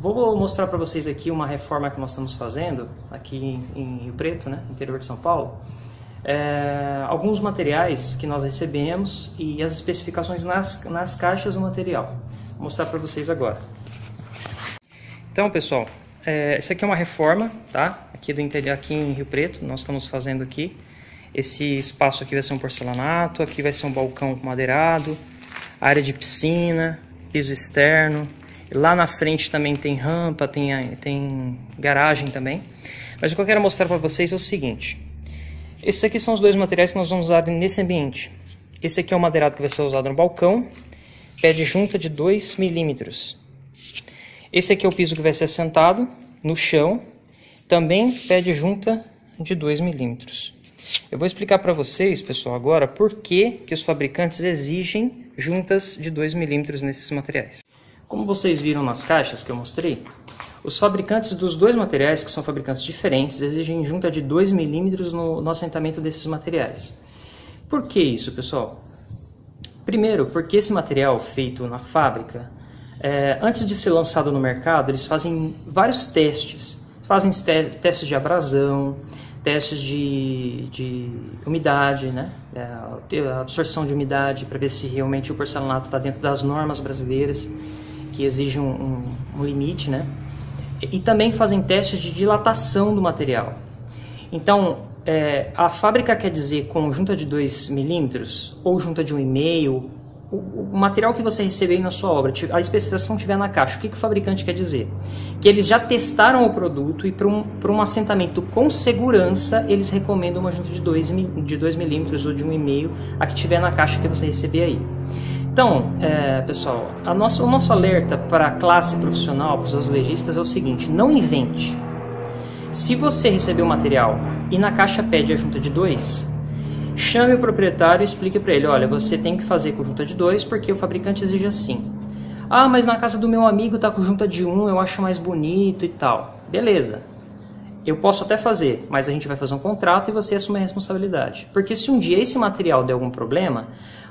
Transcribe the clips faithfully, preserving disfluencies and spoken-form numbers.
vou mostrar para vocês aqui uma reforma que nós estamos fazendo aqui em, em Rio Preto, né, interior de São Paulo. É, alguns materiais que nós recebemos e as especificações nas, nas caixas do material. Vou mostrar para vocês agora. Então, pessoal, é, essa aqui é uma reforma, tá? Aqui do interior, aqui em Rio Preto, nós estamos fazendo aqui. Esse espaço aqui vai ser um porcelanato, aqui vai ser um balcão madeirado, área de piscina, piso externo. Lá na frente também tem rampa, tem, tem garagem também. Mas o que eu quero mostrar para vocês é o seguinte. Esses aqui são os dois materiais que nós vamos usar nesse ambiente. Esse aqui é o madeirado que vai ser usado no balcão, pé de junta de dois milímetros. Esse aqui é o piso que vai ser assentado no chão, também pé de junta de dois milímetros. Eu vou explicar para vocês, pessoal, agora por que, que os fabricantes exigem juntas de dois milímetros nesses materiais. Como vocês viram nas caixas que eu mostrei, os fabricantes dos dois materiais, que são fabricantes diferentes, exigem junta de dois milímetros no, no assentamento desses materiais. Por que isso, pessoal? Primeiro, porque esse material feito na fábrica, é, antes de ser lançado no mercado, eles fazem vários testes. Fazem te testes de abrasão, testes de, de umidade, né? É, a absorção de umidade, para ver se realmente o porcelanato está dentro das normas brasileiras, que exigem um, um, um limite, né? E também fazem testes de dilatação do material. Então, é, a fábrica quer dizer com junta de dois milímetros ou junta de um vírgula cinco, o, o material que você receber na sua obra, a especificação tiver na caixa, o que, que o fabricante quer dizer? Que eles já testaram o produto e para um, para um assentamento com segurança, eles recomendam uma junta de dois milímetros ou de um vírgula cinco, a que tiver na caixa que você receber aí. Então, é, pessoal, a nossa, o nosso alerta para a classe profissional, para os azulejistas, é o seguinte: não invente. Se você receber o material e na caixa pede a junta de dois, chame o proprietário e explique para ele: olha, você tem que fazer com junta de dois porque o fabricante exige assim. Ah, mas na casa do meu amigo está com junta de um, eu acho mais bonito e tal. Beleza, eu posso até fazer, mas a gente vai fazer um contrato e você assume a responsabilidade. Porque se um dia esse material der algum problema,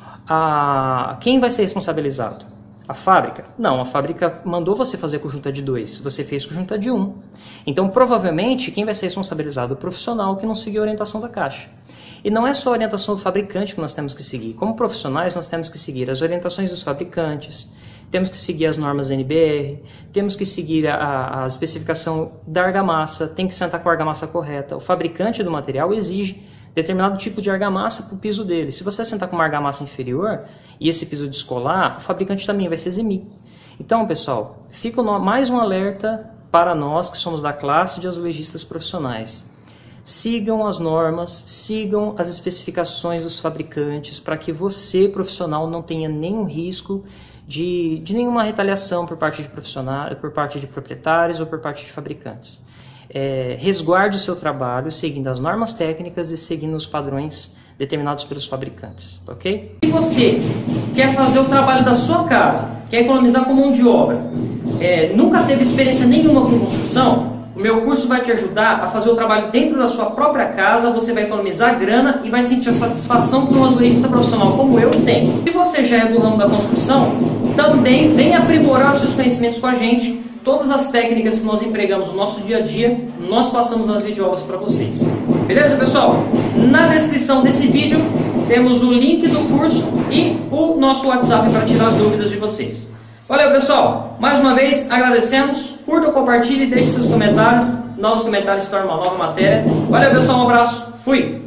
A... quem vai ser responsabilizado? A fábrica? Não, a fábrica mandou você fazer com junta de dois, você fez com junta de um. Então, provavelmente, quem vai ser responsabilizado? O profissional que não seguiu a orientação da caixa. E não é só a orientação do fabricante que nós temos que seguir. Como profissionais, nós temos que seguir as orientações dos fabricantes, temos que seguir as normas N B R, temos que seguir a, a especificação da argamassa, tem que sentar com a argamassa correta. O fabricante do material exige determinado tipo de argamassa para o piso dele. Se você sentar com uma argamassa inferior e esse piso descolar, o fabricante também vai se eximir. Então, pessoal, fica mais um alerta para nós que somos da classe de azulejistas profissionais. Sigam as normas, sigam as especificações dos fabricantes para que você, profissional, não tenha nenhum risco de, de nenhuma retaliação por parte de profissionais, por parte de proprietários ou por parte de fabricantes. É, resguarde o seu trabalho seguindo as normas técnicas e seguindo os padrões determinados pelos fabricantes, ok? Se você quer fazer o trabalho da sua casa, quer economizar com mão de obra, é, nunca teve experiência nenhuma com construção, o meu curso vai te ajudar a fazer o trabalho dentro da sua própria casa, você vai economizar grana e vai sentir a satisfação que um azulejista profissional como eu tenho. Se você já é do ramo da construção, também vem aprimorar os seus conhecimentos com a gente. Todas as técnicas que nós empregamos no nosso dia a dia, nós passamos nas videoaulas para vocês. Beleza, pessoal? Na descrição desse vídeo temos o link do curso e o nosso WhatsApp para tirar as dúvidas de vocês. Valeu, pessoal! Mais uma vez, agradecemos. Curta, compartilhe, deixe seus comentários. Novos comentários se tornam uma nova matéria. Valeu, pessoal! Um abraço. Fui!